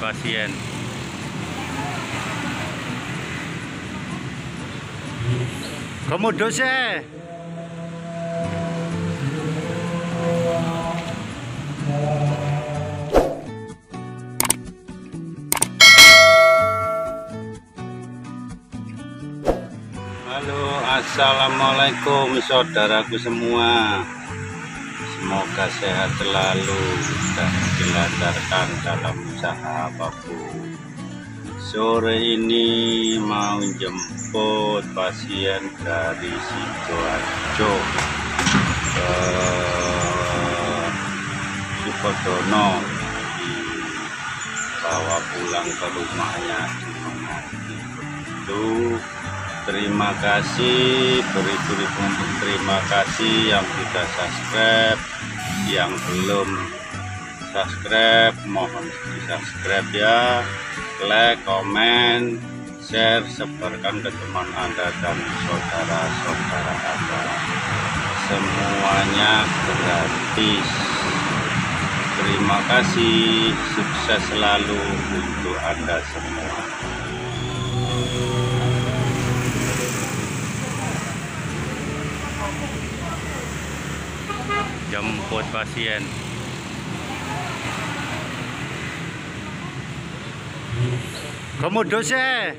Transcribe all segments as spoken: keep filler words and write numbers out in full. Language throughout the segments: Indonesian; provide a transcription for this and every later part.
pasien. Komodo sih. Halo, assalamualaikum saudaraku semua. Semoga sehat selalu dan dilancarkan dalam usaha apapun. Sore ini mau jemput pasien dari Sidoarjo ke Sukodono, dibawa pulang ke rumahnya. Itu terima kasih, beribu-ribu terima kasih yang sudah subscribe, yang belum subscribe mohon di subscribe ya, like, komen, share, sebarkan ke teman Anda dan saudara-saudara Anda. Semuanya gratis. Terima kasih, sukses selalu untuk Anda semua. Jemput pasien. Komodo sih.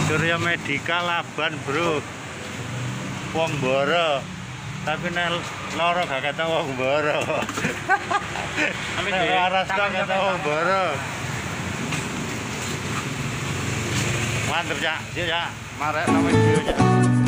Surya Medica Laban, bro. Wong Boro. Tapi nek loro gak kata wong Boro. Nek waras gak kata wong Boro. Mantep, Cak. Yuk, Cak. Marek nama video, Cak.